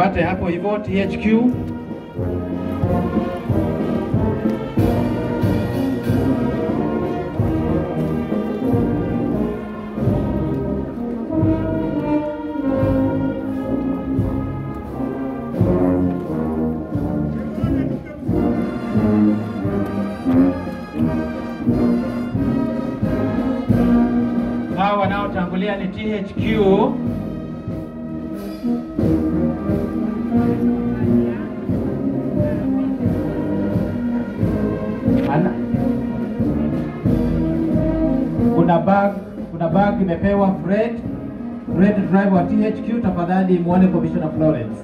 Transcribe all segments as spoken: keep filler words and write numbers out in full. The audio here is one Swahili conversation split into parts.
Tufuate hapo hivyo T H Q. Hao wanaotangulia ni T H Q. Ana. Kuna bag, kuna bag imepewa Fred. Fred driver wa T H Q, tafadhali muone Commissioner Florence.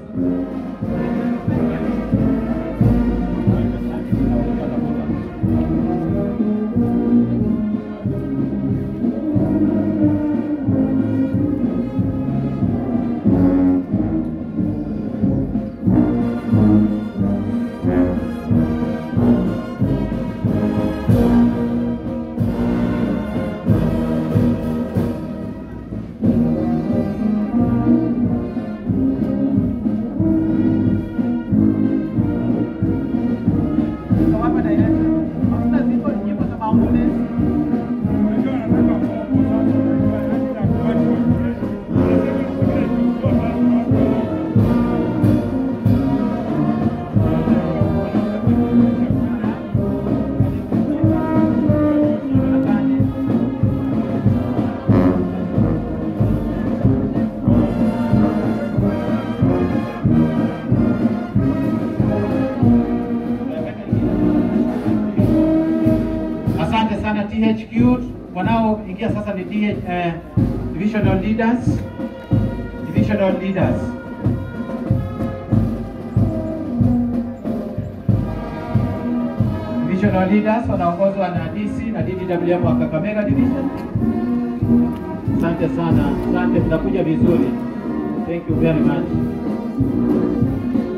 T H Q wanao ingia sasa ni D H, uh, divisional leaders divisional leaders divisional leaders wanaongozwa na D C na D D W M wa Kakamega division. Asante sana, asante, mnakuja vizuri. Thank you very much.